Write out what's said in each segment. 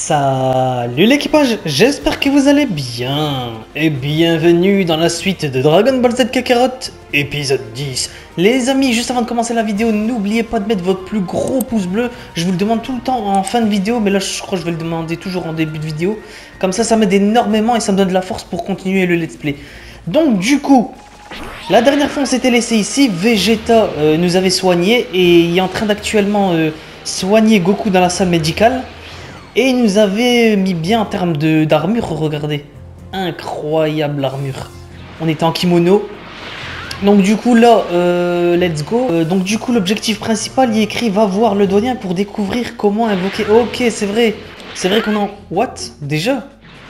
Salut l'équipage, j'espère que vous allez bien et bienvenue dans la suite de Dragon Ball Z Kakarot, épisode 10. Les amis, juste avant de commencer la vidéo, n'oubliez pas de mettre votre plus gros pouce bleu. Je vous le demande tout le temps en fin de vidéo, mais là je crois que je vais le demander toujours en début de vidéo. Comme ça m'aide énormément et ça me donne de la force pour continuer le let's play. Donc du coup, la dernière fois on s'était laissé ici, Vegeta nous avait soigné et il est en train d'actuellement soigner Goku dans la salle médicale. Et il nous avait mis bien en termes d'armure, regardez. Incroyable armure. On était en kimono. Donc du coup là, let's go. Donc du coup l'objectif principal, il est écrit va voir le doyen pour découvrir comment invoquer. Ok, c'est vrai. C'est vrai qu'on en... What? Déjà?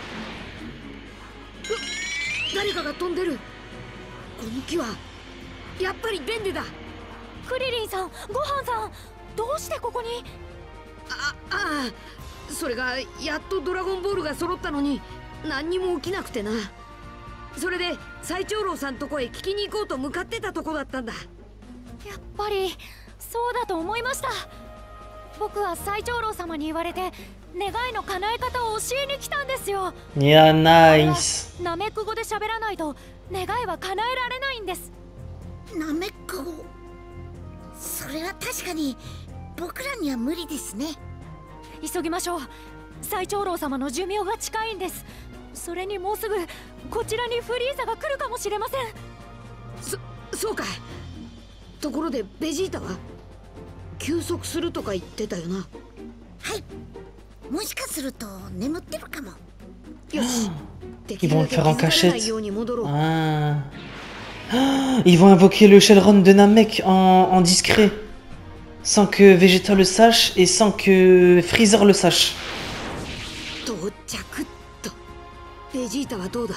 Ah それがやっとドラゴンボールが揃ったのに何にも起きなくてな。それで最長老さんとこへ聞きに行こうと向かってたとこだったんだ。 やっぱりそうだと思いました。僕は最長老様に言われて願いの叶え方を教えに来たんですよ。 いや、ナイス。 ナメック語で喋らないと願いは叶えられないんです。 ナメック語、それは確かに僕らには無理ですね。 急ぎましょう。最長老様の寿命が近いんです。それにもうすぐこちらにフリーザが来るかもしれません。 そうかい。ところでベジータは休息するとか言ってたよな。 はい、もしかすると眠ってるかも。 よし、 Ils vont le faire en cachette. Ah. Ils vont invoquer le Shenron de Namek en discret. Sans que Vegeta le sache et sans que Freezer le sache. 到着と。ベジータはどうだ？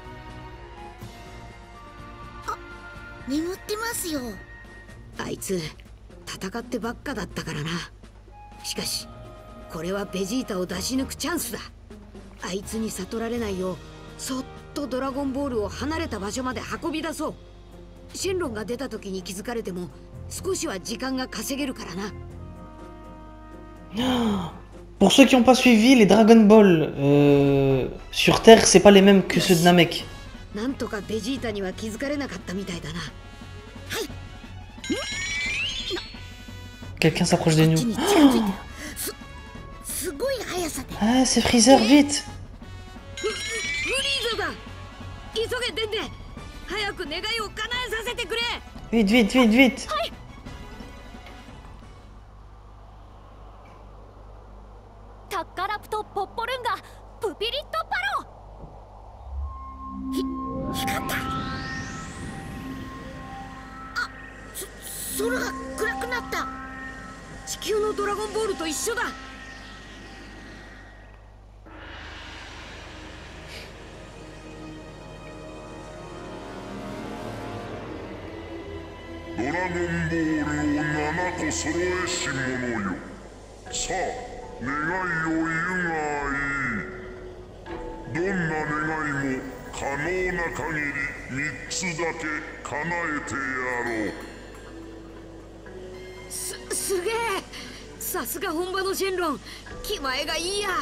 あ、眠ってますよ。 あいつ戦ってばっかだったからな。しかしこれはベジータを出し抜くチャンスだ。あいつに悟られないようそっとドラゴンボールを離れた場所まで運び出そう。シェンロンが出た時に気づかれても少しは時間が稼げるからな。 Pour ceux qui n'ont pas suivi, les Dragon Ball sur Terre, c'est pas les mêmes que ceux de Namek. なんとかベジータには気づかれなかったみたいだな。はい。 Quelqu'un s'approche de nous. すごい速さで。 Ah, c'est Freezer, vite. フリーザだ。急げデンデ。早く願いを叶えさせてくれ。 Vite, vite, vite, vite. はい。タッカラプトポッポルンガプピリットパロ。 光った。あ、空が暗くなった。 地球のドラゴンボールと一緒だ。 ドラゴンボールを7個揃えし者よ。さあ、願いを言うがいい。どんな願いも可能な限り3つだけ叶えてやろう。 すげえ。さすが本場のシェンロン。気前がいいや。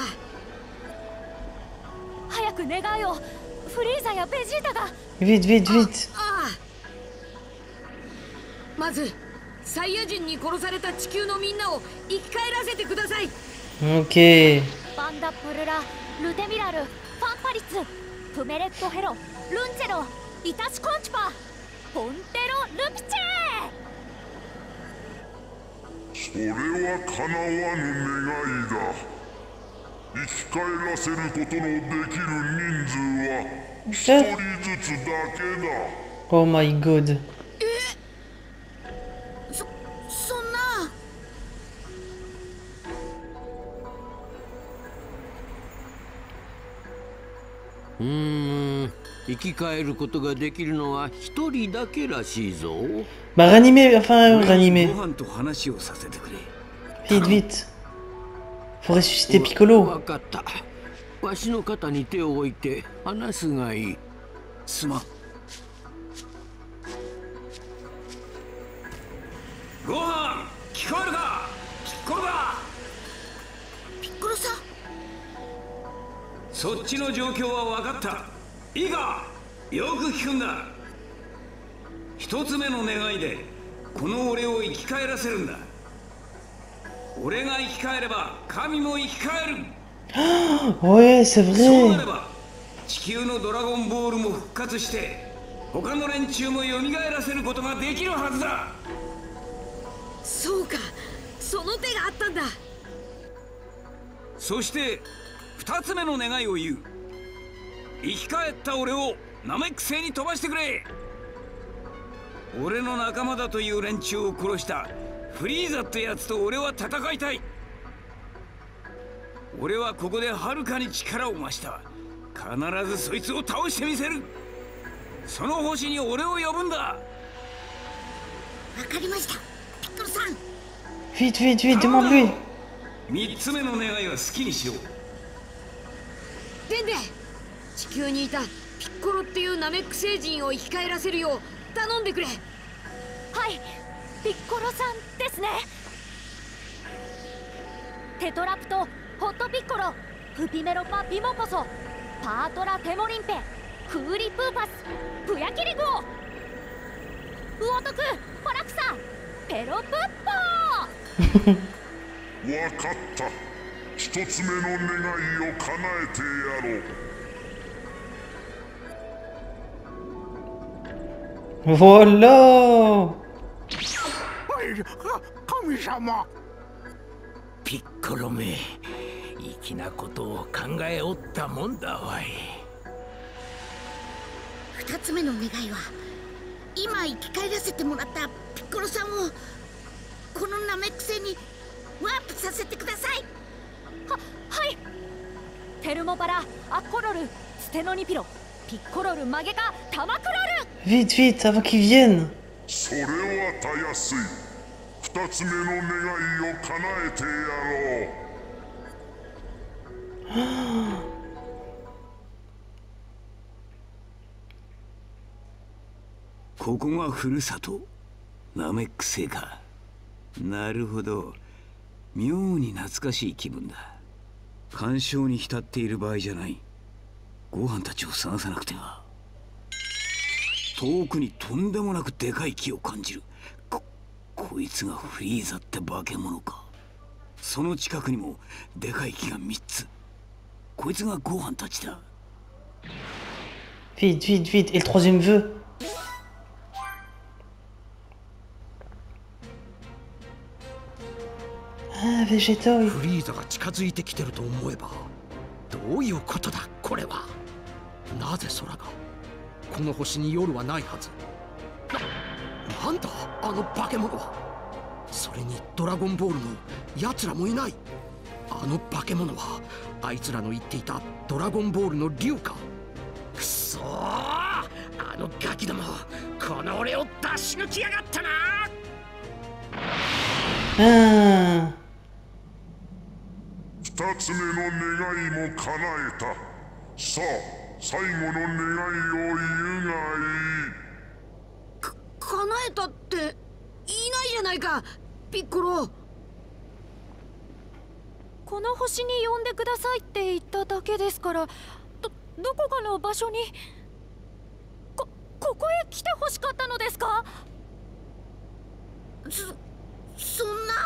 早く願いを。フリーザやベジータが。 Vite, vite, vite. ああ。まずサイヤ人に殺された地球のみんなを生き返らせてください。 Ok. バンダプルラ、ルテミラル、ファンパリツ、プメレットヘロ、ルンチェロ、イタチコンチパ、ポンテロ、ルピチェ。 それは叶わぬ願いだ。生き返らせることのできる人数は1人ずつだけだ。 Oh my god. そんな。 生き返ることができるのは一人だけらしいぞ。 Bah ranimer, enfin ranimer. ご飯と話をさせてくれ。 Vite, vite. Faut ressusciter Piccolo. わかった。わしの肩に手を置いて話すがいい。すまん。ご飯聞こえるか？ピッコロだ。 ピッコロさん、 そっちの状況は分かった。いいか、よく聞くんだ。一つ目の願いでこの俺を生き返らせるんだ。俺が生き返れば神も生き返る。 Ouais, c'est そうな vrai. れば地球のドラゴンボールも復活して他の連中も蘇らせることができるはずだ。 そうか、その手があったんだ。 そして二つ目の願いを言う。生き返った俺をナメック星に飛ばしてくれ。俺の仲間だという連中を殺したフリーザってやつと俺は戦いたい。俺はここではるかに力を増した。必ずそいつを倒してみせる。その星に俺を呼ぶんだ。 わかりました、ピッコロさん。 Vite, vite, vite, demande-lui. 三つ目の願いは好きにしろ。 デンデ、地球にいたピッコロっていうナメック星人を生き返らせるよう頼んでくれ。 はい、ピッコロさんですね。テトラプト、ホットピッコロ、プピメロパピモポソ、パートラテモリンペ、クーリプーパス、プヤキリグオ、ウオトク、ファラクサ、ペロプッポー。 わかった。一つ目の願いを叶えてやろう。 Voilà. 神様。ピッコロめ、粋なことを考えおったもんだわい。 二つ目の願いは今生き返らせてもらったピッコロさんをこのナメック星にワープさせてください。 はい。テルモパラ、アッコロル、ステノニピロ、ピッコロル、マゲカ、タマクロル。 Vite, vite, avant qu'ils viennent. それはたやすい。二つ目の願いを叶えてやろう。 ここがふるさと、ナメック星か。なるほど。妙に懐かしい気分だ。感傷に浸っている場合じゃない。ご飯たちを探さなくては。遠くにとんでもなくでかい木を感じる。こいつがフリーザって化け物か。その近くにもでかい木が3つ。こいつがご飯たちだ。 Vite, vite, vite. Et le troisième vœu? Ah, végétaux. フリーザが近づいてきてると思えば、どういうことだこれは。なぜ空がこの星に夜はないはず。なんだあの化け物は。それにドラゴンボールのやつらもいない。あの化け物はあいつらの言っていたドラゴンボールの竜か。くそー、あのガキども、この俺を出し抜きやがったな。 Ah. 二つ目の願いも叶えた。さあ、最後の願いを言うがいい。 叶えたっていないじゃないか、ピッコロ。 この星に呼んでくださいって言っただけですから、どこかの場所にここへ来て欲しかったのですか？ そんな。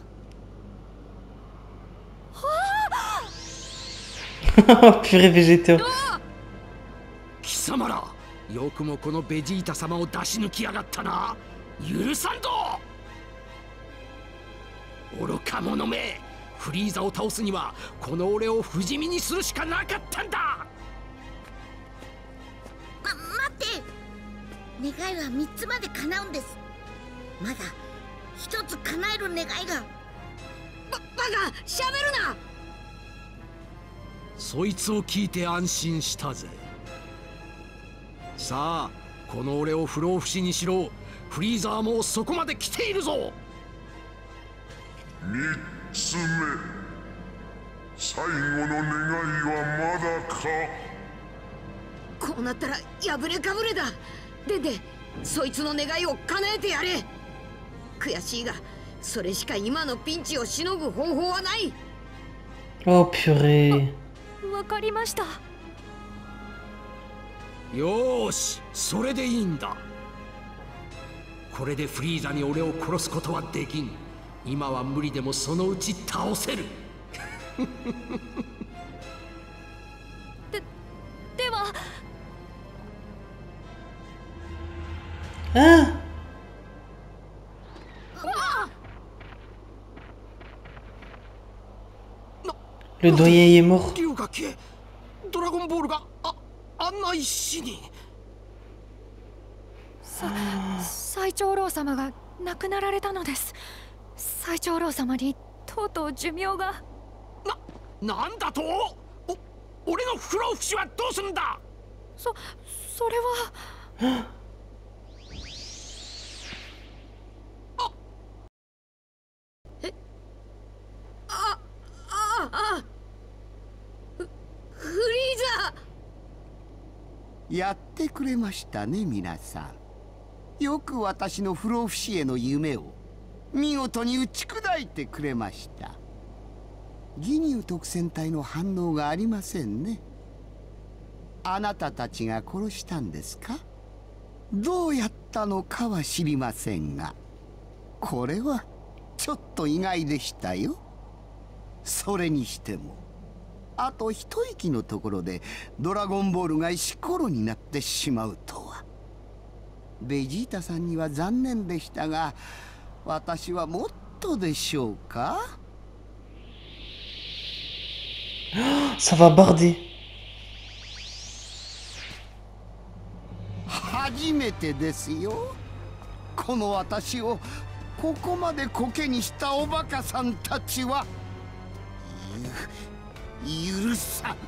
Purée végétaux. 貴様ら、よくもこのベジータ様を出し抜きやがったな。許さんぞ。愚か者め、フリーザを倒すにはこの俺を不死身にするしかなかったんだ。 待って、願いは3つまで叶うんです。まだ1つ叶える願いが。 バカ、しゃべるな。 そいつを聞いて安心したぜ。さあ、この俺を不老不死にしろ。フリーザーもそこまで来ているぞ。 3つ目、最後の願いはまだか。 こうなったら破れかぶれだ。デンデ、そいつの願いを叶えてやれ。悔しいが、それしか今のピンチをしのぐ方法はない。 Oh purée. わかりました。 よーし、それでいいんだ。これでフリーザに俺を殺すことはできん。今は無理でもそのうち倒せる。 では Hein? Le doyen est mort. 竜が消え、ドラゴンボールがあんな石に。 最長老様が亡くなられたのです。最長老様にとうとう寿命が。 なんだと？俺の不老不死はどうすんだ？ それはフリーザ。 やってくれましたね、皆さん。よく私の不老不死への夢を見事に打ち砕いてくれました。ギニュー特戦隊の反応がありませんね。あなたたちが殺したんですか？どうやったのかは知りませんが、これはちょっと意外でしたよ。それにしてもあと一息のところでドラゴンボールが石ころになってしまうとは。ベジータさんには残念でしたが、私はもっとでしょうか。 Ça va barder. 初めてですよ。この私をここまでコケにしたおバカさんたちは許さん。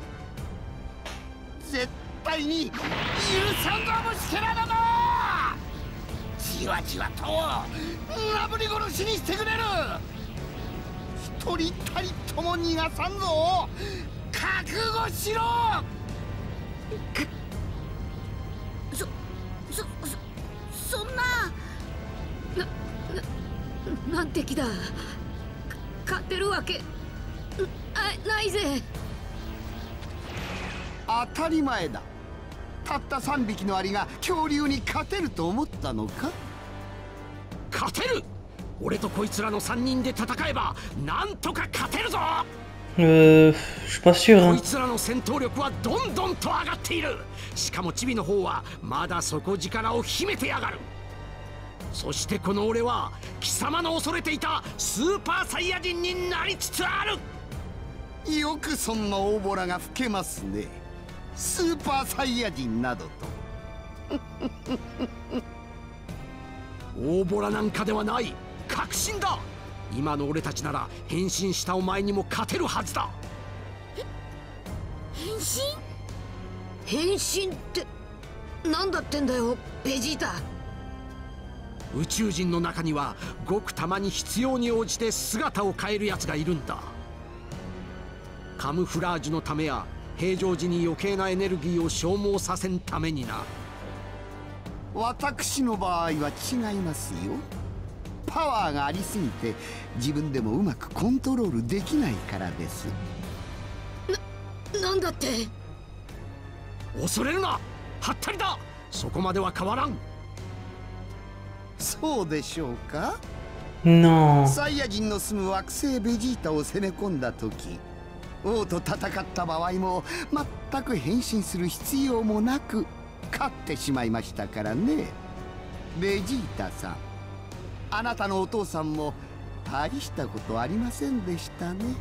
絶対に許さんぞ、虫けらだぞ。じわじわとなぶり殺しにしてくれる。一人たりとも逃がさんぞ。覚悟しろ。 そんななんて気だ。勝てるわけないぜ。 当たり前だ。たった3匹のアリが恐竜に勝てると思ったのか？ 勝てる。俺とこいつらの3人で戦えばなんとか勝てるぞ。 Je suis pas sûr. こ Hein. いつらの戦闘力はどんどんと上がっている。しかもチビの方はまだ底力を秘めてやがる。そしてこの俺は貴様の恐れていたスーパーサイヤ人になりつつある。 よくそんな大ボラが吹けますね。スーパーサイヤ人などと。 大ボラなんかではない。確信だ。今の俺たちなら変身したお前にも勝てるはずだ。 変身ってなんだってんだよ、ベジータ。 宇宙人の中にはごくたまに必要に応じて姿を変えるやつがいるんだ。カムフラージュのためや平常時に余計なエネルギーを消耗させんためにな。 私の場合は違いますよ。パワーがありすぎて自分でもうまくコントロールできないからです。 なんだって？ 恐れるな、はったりだ。そこまでは変わらん。 そうでしょうか。 Non. サイヤ人の住む惑星ベジータを攻め込んだ時、王と戦った場合も全く変身する必要もなく勝ってしまいましたからね。ベジータさん、あなたのお父さんも大したことありませんでしたね。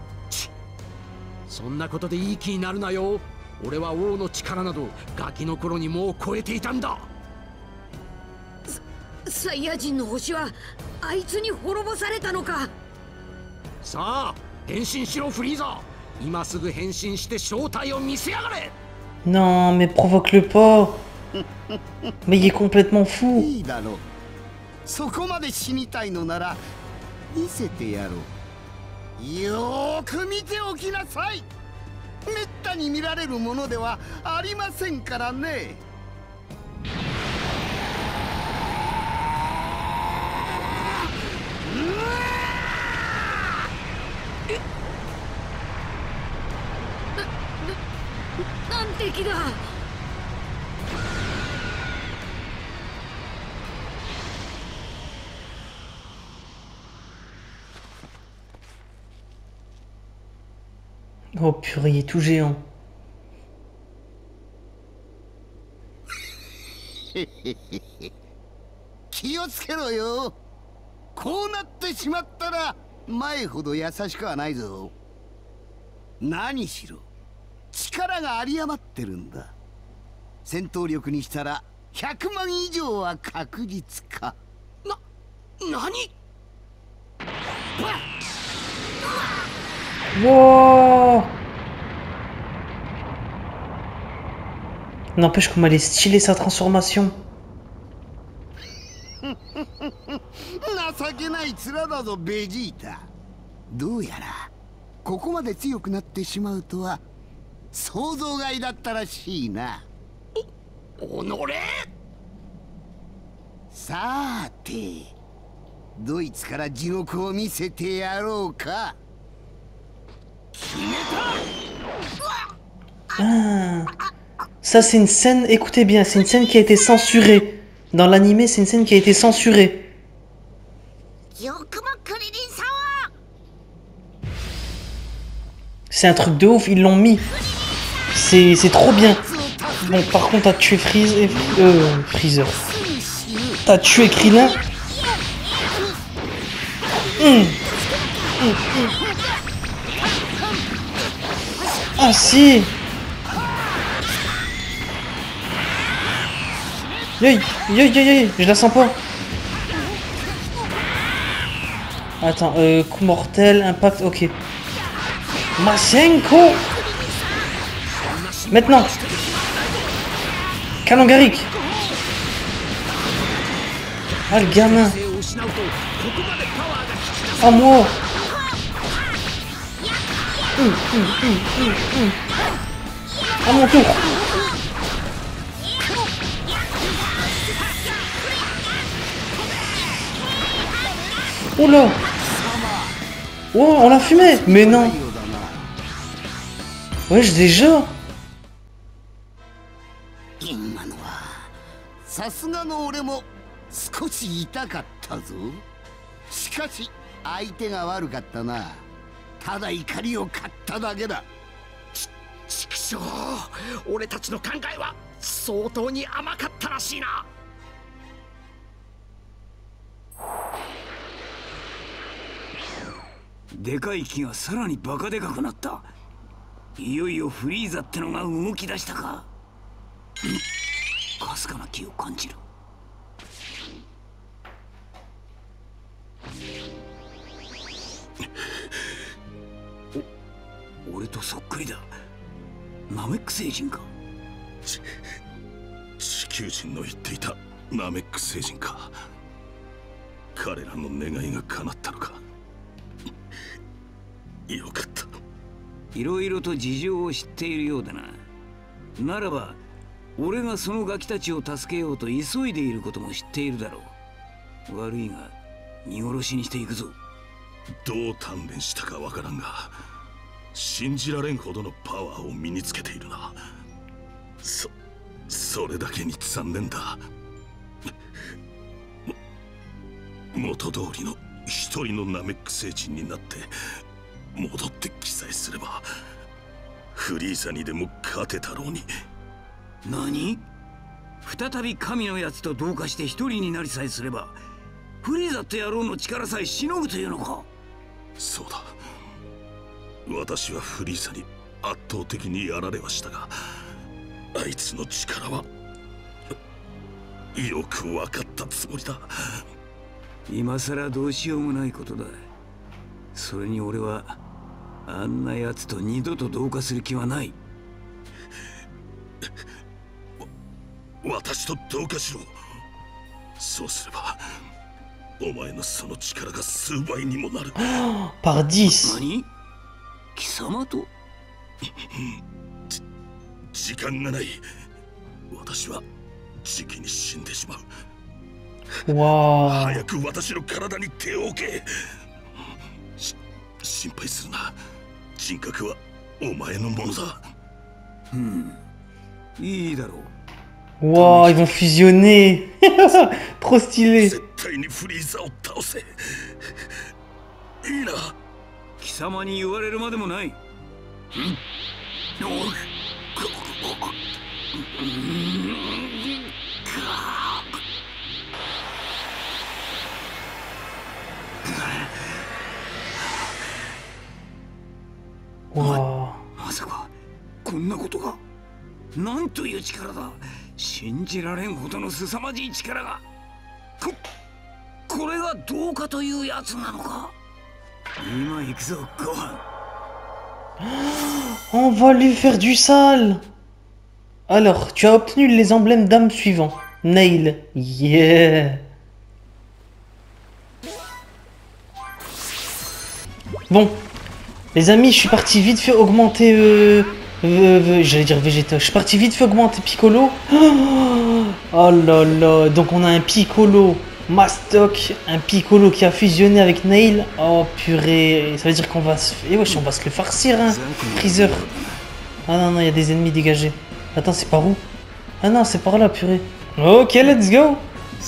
そんなことでいい気になるなよ。俺は王の力などガキの頃にもう超えていたんだ。 サイヤ人の星はあいつに滅ぼされたのか。 さあ変身しろフリーザ。今すぐ変身して正体を見せやがれ。 Non, mais provoque-le pas. Mais il est complètement fou. いいだろう。そこまで死にたいのなら見せてやろう。よーく見ておきなさい。めったに見られるものではありませんからね。 Oh purée, il est tout géant. 気をつけろよ。こうなってしまったら前ほど優しくはないぞ。何しろ力が有り余ってるんだ。戦闘力にしたら100万以上は確実か。 何 Wow. N'empêche comment elle est stylée sa transformation. 情けない面だぞベジータ。どうやらここまで強くなってしまうとは想像外だったらしいな。 おのれ。 さてドイツから地獄を見せてやろうか。 Ah. Ça c'est une scène, écoutez bien, c'est une scène qui a été censurée. Dans l'animé, c'est une scène qui a été censurée. C'est un truc de ouf, ils l'ont mis. C'est trop bien. Bon, par contre, t'as tué Freezer. T'as tué Krillin. Ah si. Yoï, yoï, yoï, yoï, je la sens pas. Attends, coup mortel, impact, ok. Masenko. Maintenant. Kalangaric. Ah le gamin. Ah moi. À mon tour. Oh là. Oh, on l'a fumé. Mais non. Wesh, déjà. 今のはさすがの俺も少し痛かったぞ。しかし相手が悪かったな。ただ怒りを買っただけだ。 ちくしょう、俺たちの考えは相当に甘かったらしいな。 でかい木がさらにバカでかくなった。いよいよフリーザってのが動き出したか。かすかな気を感じる。俺とそっくりだ。ナメック星人か。 地球人の言っていたナメック星人か。彼らの願いが叶ったのか。よかった。 いろいろと事情を知っているようだな。ならば俺がそのガキたちを助けようと急いでいることも知っているだろう。悪いが見殺しにしていくぞ。 どう鍛錬したかわからんが、信じられんほどのパワーを身につけているな。それだけに残念だ。元通りの一人のナメック星人になって戻ってきさえすればフリーザにでも勝てたろうに。 何？再び神のやつと同化して一人になりさえすればフリーザって野郎の力さえしのぐというのか。 そうだ。私はフリーザに圧倒的にやられはしたが、あいつの力はよく分かったつもりだ。 今さらどうしようもないことだ。それに俺はあんなやつと二度と同化する気はない。 私と同化しろ。そうすればお前のその力が数倍にもなる。 Par 10。 何？貴様と？ 時間がない。私はじきに死んでしまう。 わあ。 早く私の体に手を置け。心配するな。人格はお前のものだ。 いいだろう。 Waouh, ils vont fusionner. Trop stylé. 絶対にフリーザを倒せ。いいな。 貴様に言われるまでもない。 まさかこんなことが。なんという力だ。信じられんほどの凄まじい力が。これがどうかというやつなのか。今行くぞご飯。 On va lui faire du sale. Alors, tu as obtenu les emblèmes d'âme suivants. Nail. Yeah. Bon. Les amis, je suis parti vite fait augmenter... j'allais dire Vegeta. Je suis parti vite fait augmenter Piccolo. Oh là là. Donc on a un Piccolo Mastoc, un Piccolo qui a fusionné avec Nail. Oh purée. Ça veut dire qu'on va se... Eh wesh, on va se le farcir, hein. Freezer. Ah non, non, il y a des ennemis dégagés. Attends, c'est par où? Ah non, c'est par là, purée. Ok, let's go.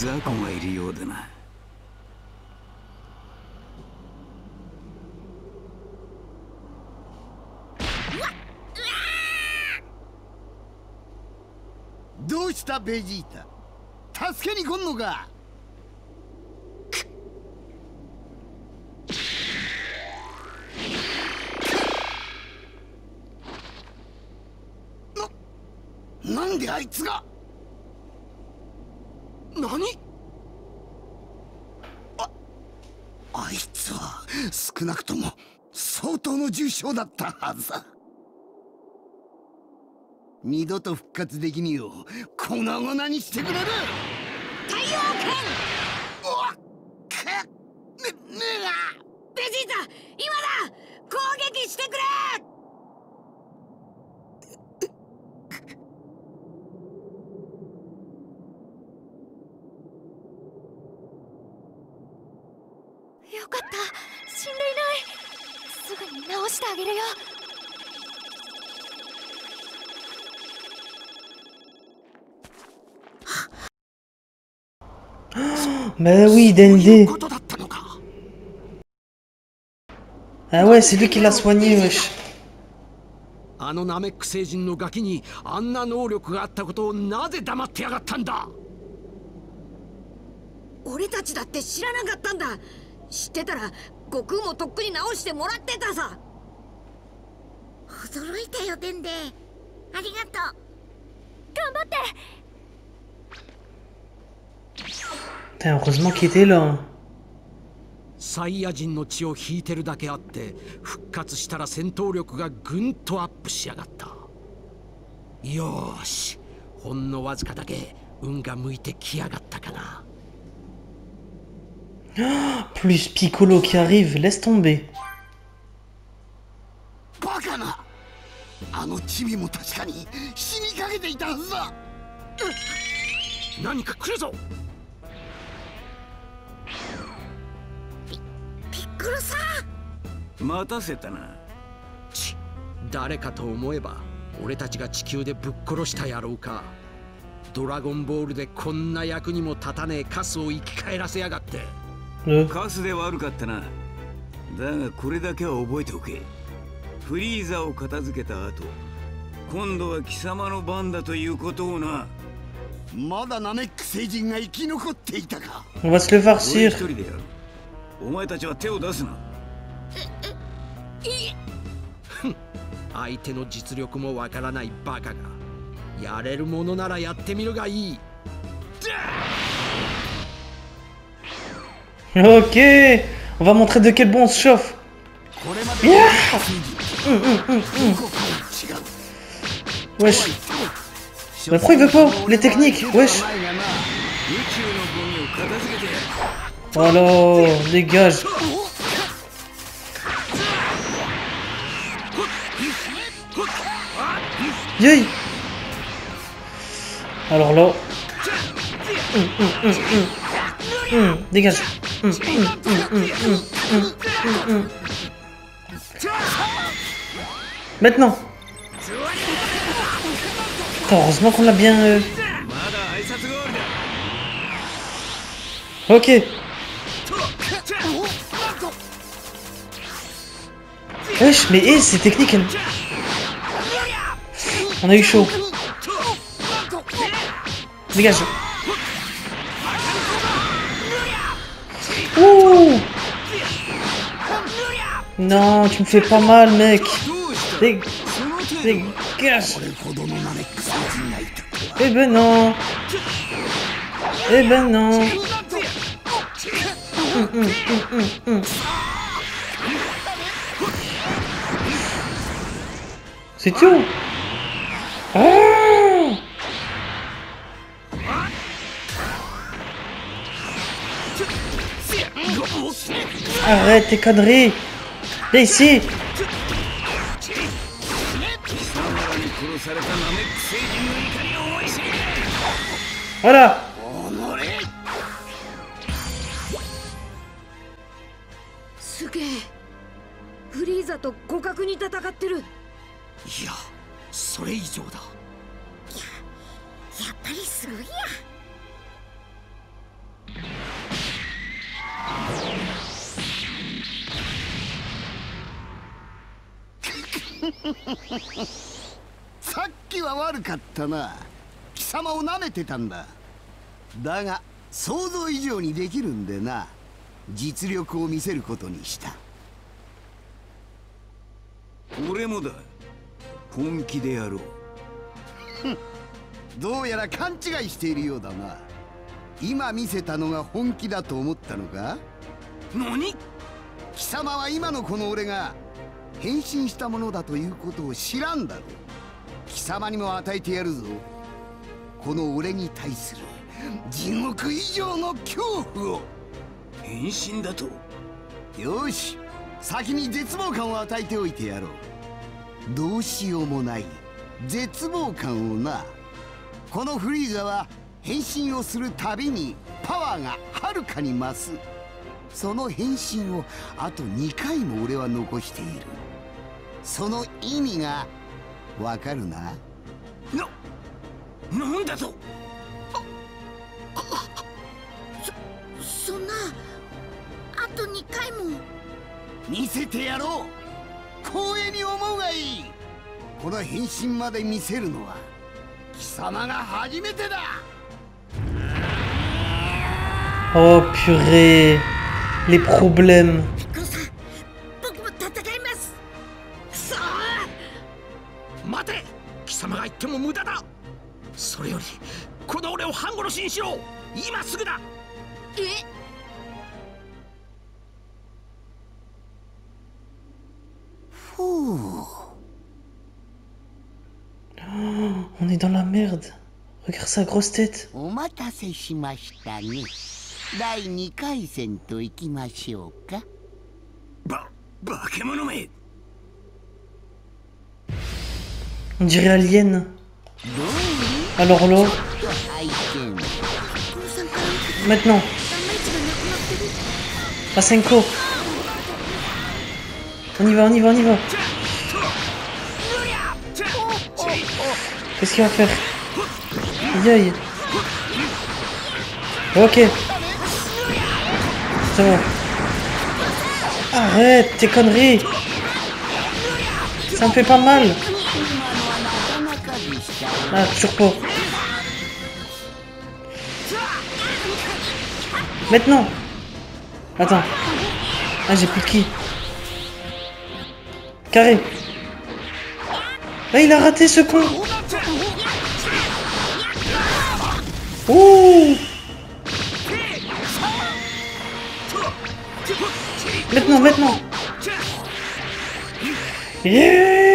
Dousta Vegeta. Tasuke ni konno ga? Nande aitsu ga? Nani? あいつは少なくとも相当の重傷だったはずだ。二度と復活できぬよう粉々にしてくれる。 太陽剣。 おっけねえがベジータ、今だ。攻撃してくれ。 よかった、死んでいない。すぐに直してあげるよ。 Mais oui, Dende. Ah ouais, c'est lui qui l'a soigné, wesh. あのナメック星人のガキにあんな能力があったことをなぜ黙ってやがったんだ。 俺たちだって知らなかったんだ。知ってたら悟空もとっくに直してもらってたさ。 驚いたよデンデ。ありがとう。 頑張って。 Putain, heureusement qu'il était là. サイヤ人の血を引いてるだけあって復活したら戦闘力がぐんとアップしやがった。よーし、ほんのわずかだけ運が向いてきやがったかな。 Plus Piccolo qui arrive, laisse tomber. バカな。あのチビも確かに死にかけていたはずだ。 何か来るぞ。 ピッコロさん。 待たせたな。 誰かと思えば俺たちが地球でぶっ殺した野郎か。ドラゴンボールでこんな役にも立たねえカスを生き返らせやがって。 カスで悪かったな。だがこれだけは覚えておけ。フリーザを片付けた後、今度は貴様の番だということをな。 まだナメック星人が生き残っていたか。 On va se le farcir. 一人でやる。お前たちは手を出すな。 相手の実力もわからないバカがやれるものならやってみるがいい。 Ok, on va montrer de quel bon on se chauffe. Wesh. Mais pourquoi il veut pas les techniques? Wesh. Alors, dégage. Yay. Alors là. Dégage. Maintenant. Heureusement qu'on l'a bien... Ok. Wesh, mais ces techniques... On a eu chaud. Dégage. Ouh. Non, tu me fais pas mal, mec. Dégage. Eh ben non. Eh ben non. C'est tout. Oh. Arrête tes conneries. Viens ici. Voilà. すげえ。フリーザと互角に戦ってる。 いや、それ以上だ。 やっぱりすごいや。 さっきは悪かったな。貴様を舐めてたんだ。だが想像以上にできるんでな、実力を見せることにした。 俺もだ。本気でやろう。 どうやら勘違いしているようだな。今見せたのが本気だと思ったのか？ 何？ 貴様は今のこの俺が変身したものだということを知らんだろう。貴様にも与えてやるぞ。この俺に対する地獄以上の恐怖を。 変身だと？ よし、先に絶望感を与えておいてやろう。どうしようもない絶望感をな。このフリーザは変身をするたびにパワーがはるかに増す。その変身をあと2回も俺は残している。その意味がわかるな？ なんだと？ そんな、あと2回も。 見せてやろう。光栄に思うがいい。この変身まで見せるのは貴様が初めてだ。 Oh purée, les problèmes. ピッコロさん、僕も戦います。くそー！ 待て、貴様が言っても無駄だ。それよりこの俺を半殺しにしろ。今すぐだ。 On est dans la merde. Regarde sa grosse tête. お待たせしましたね。第2回戦といきましょうか。 バケモノめ。 On dirait Alien. Alors là. Maintenant. Asenko. On y va, on y va, on y va. Qu'est-ce qu'il va faire? Aïe aïe. Ok. Ça va. Arrête tes conneries. Ça me fait pas mal. Ah, toujours pas. Maintenant. Attends. Ah, j'ai plus de ki. Carré. Ah, il a raté ce con. Ouh. Maintenant, maintenant. Yeah.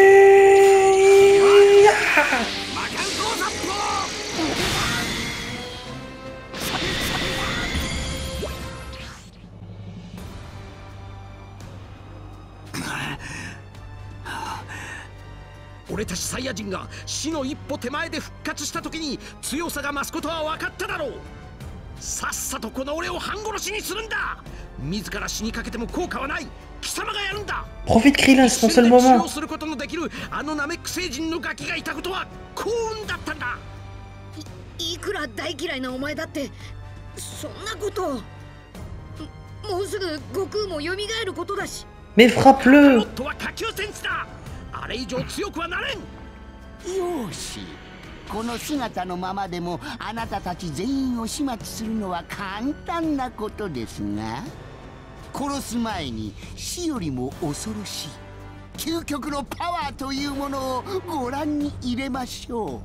俺たちサイヤ人が死の一歩手前で復活した時に強さが増すことは分かっただろう。さっさとこの俺を半殺しにするんだ。自ら死にかけても効果はない。貴様がやるんだ。 Profite Krillin, c'est ton seul moment. することのできるあのナメック星人のガキがいたことは幸運だったんだ。 いくら大嫌いなお前だってそんなこと。もうすぐ悟空も蘇ることだし。 Mais frappe-le. もっとは下級戦士だ。あれ以上強くはなれん。 よし、この姿のままでもあなたたち全員を始末するのは簡単なことですが、殺す前に死よりも恐ろしい究極のパワーというものをご覧に入れましょ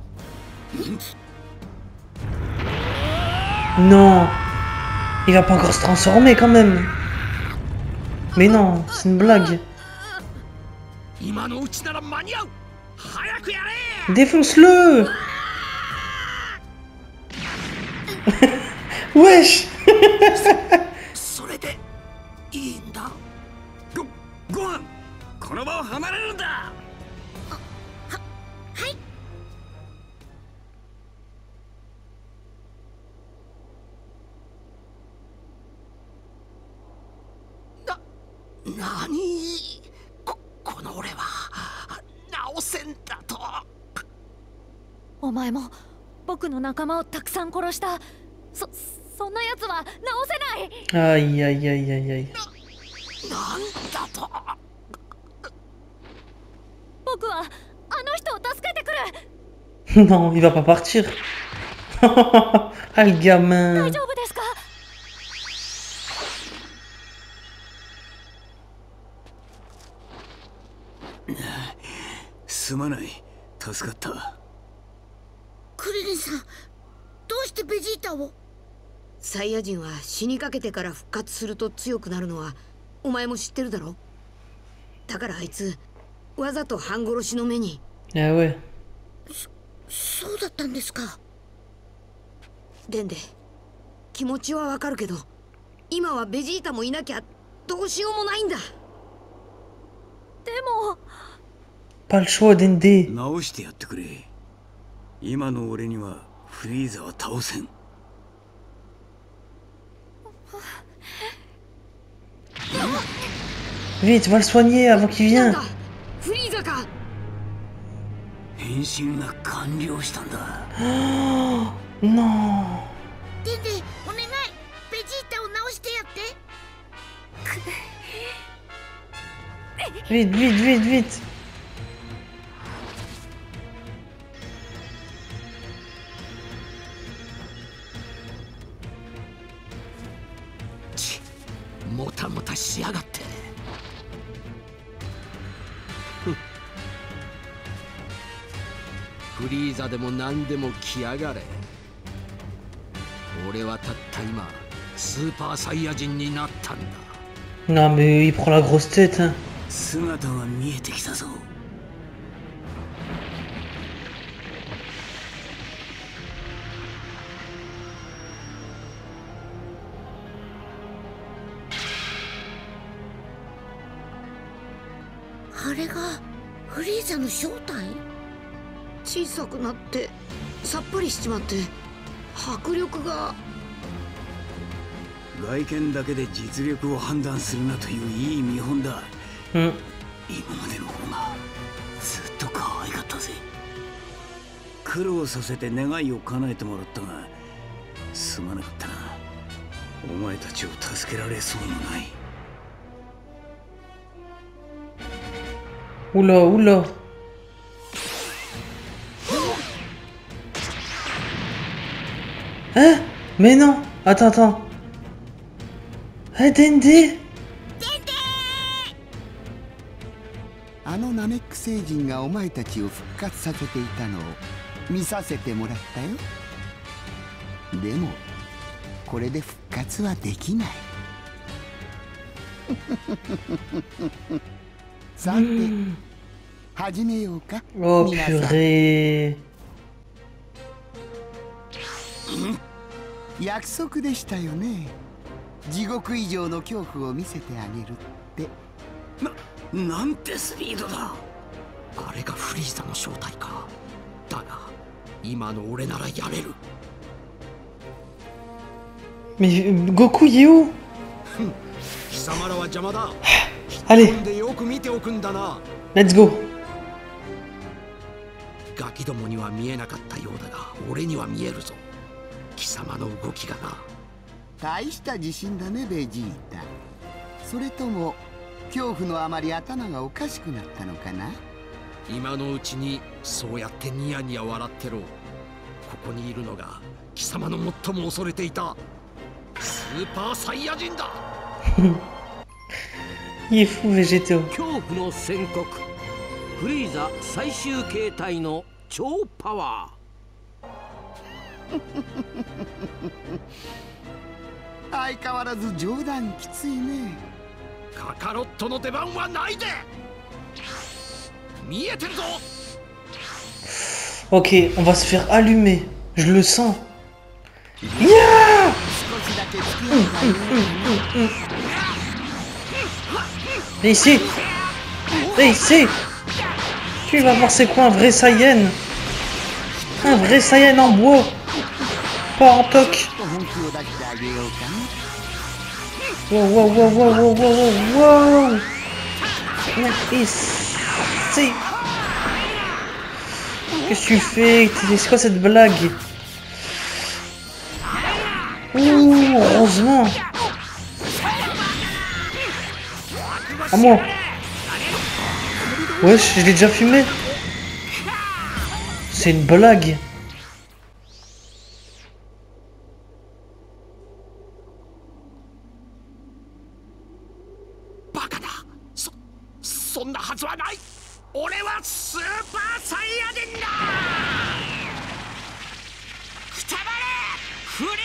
う。 Non, il va pas encore se transformer quand même. Mais non, c'est une blague. Défonce-le. Wesh. それでいいんだ。ご飯、この場を離れるんだ。 はい。 なに、この俺は直せんだと。 お前も僕の仲間をたくさん殺した。そんなやつは直せない。 Aïe aïe aïe aïe aïe. なんだと。 僕はあの人を助けてくる。 Non, il va pas partir. Ah le gamin. 大丈夫ですか？ すまない、助かった。 クリリンさん、どうしてベジータを？ サイヤ人は死にかけてから復活すると強くなるのはお前も知ってるだろ。だからあいつわざと半殺しの目に。 Ah ouais. そうだったんですか。 デンデ、気持ちはわかるけど今はベジータもいなきゃどうしようもないんだ。 でも Pas le choix, Dende. 直してやってくれ。今の俺にはフリーザは倒せん。 Vite, va le soigner avant qu'il なん vienne. だ、フリーザか。 変身が完了したんだ。 Non. デンデ、お願い、ベジータを直してやって。 Vite, vite, vite, vite. もたもたしやがって。フリーザでも何でも来やがれ。俺はたった今スーパーサイヤ人になったんだ。 Non mais il prend la grosse tête. Hein. 姿が見えてきたぞ。 あれがフリーザの正体？ 小さくなってさっぱりしちまって迫力が。 外見だけで実力を判断するなといういい見本だ。 Mm. 今までの方がずっと可愛かったぜ。苦労させて願いを叶えてもらったがすまなかったな。お前たちを助けられそうもない。 Oula, oula. Hein? Mais non. Attends, attends. Ah, Dende. あのナメック星人がお前たちを復活させていたのを見させてもらったよ。でもこれで復活はできない。さて始めようか。 Oh 皆さん purée. 約束でしたよね。地獄以上の恐怖を見せてあげるって。 なんてスピードだ。 あれがフリーザの正体か。だが今の俺ならやれる。 Mais Goku, il est où? 貴様らは邪魔だ。 Allez, でよく見ておくんだな。 let's go. ガキどもには見えなかったようだが俺には見えるぞ。貴様の動きがな。 大した自信だねベジータ。それとも恐怖のあまり頭がおかしくなったのかな。 今のうちにそうやってニヤニヤ笑ってろ。ここにいるのが貴様の最も恐れていたスーパーサイヤ人だ。 Il est fou, Végéto. 恐怖の宣告、フリーザ最終形態の超パワー。 相変わらず冗談きついね。 カカロットの出番はないで。見えてるぞ。 Ok, on va se faire allumer. Je le sens. Yeah! Viens ici. Viens ici. Tu vas voir c'est quoi un vrai Saiyan. Un vrai Saiyan en bois. Pas en toc. Wow, wow, wow, wow, wow, wow, wow. Viens ici. Qu'est-ce que tu fais? C'est quoi cette blague? Ouh, heureusement. À moi. Wesh, je l'ai déjà fumé. C'est une blague. Baka da. そんなはずはない。俺はスーパーサイヤ人だ。くたばれフリー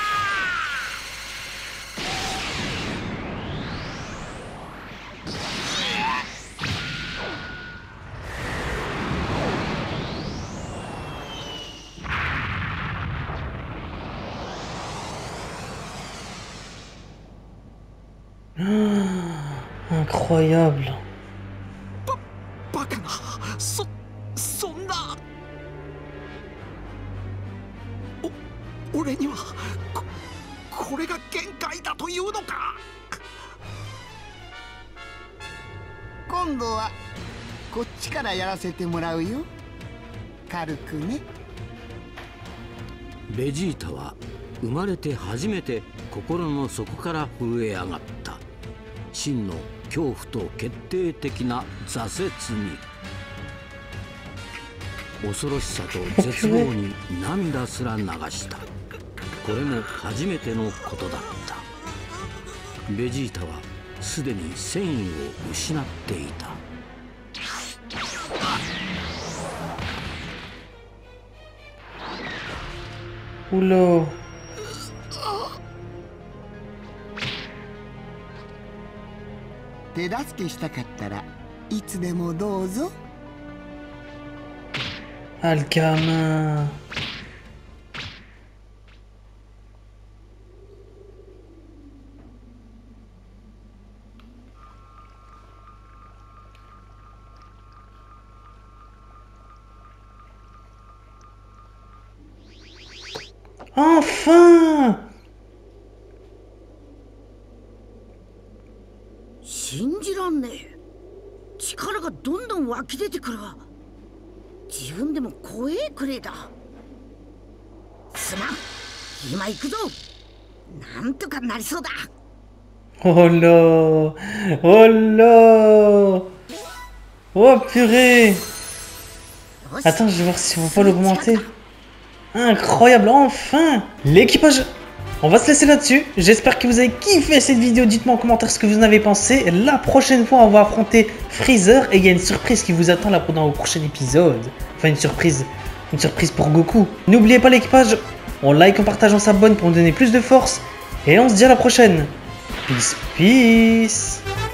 Incroyable. バカな。そんな。俺にはこれが限界だというのか。 今度はこっちからやらせてもらうよ。軽くね。 ベジータは生まれて初めて心の底から震え上がった。真の恐怖と決定的な挫折に、恐ろしさと絶望に涙すら流した。これも初めてのことだった。ベジータはすでに戦意を失っていた。 Oula. Ah, le gamin. Enfin! 信じらんねえ。力がどんどん湧き出てくるわ。自分でも怖えくれだ。すまん、今行くぞ。なんとかなりそうだ。 Oh là! Oh là! Oh purée! Attends, je vais voir si on va pas l'augmenter. Incroyable, enfin! L'équipage! On va se laisser là-dessus. J'espère que vous avez kiffé cette vidéo. Dites-moi en commentaire ce que vous en avez pensé. La prochaine fois, on va affronter Freezer. Et il y a une surprise qui vous attend là pendant le prochain épisode. Enfin, une surprise pour Goku. N'oubliez pas l'équipage. On like, on partage, on s'abonne pour nous donner plus de force. Et on se dit à la prochaine. Peace, peace.